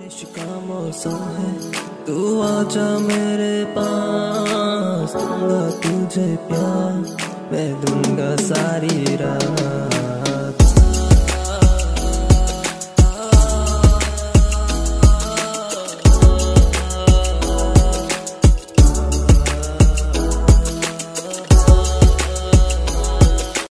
इश्क का मौसम है, तू आजा मेरे पास, दूंगा तुझे प्यार, मैं दूंगा सारी रात।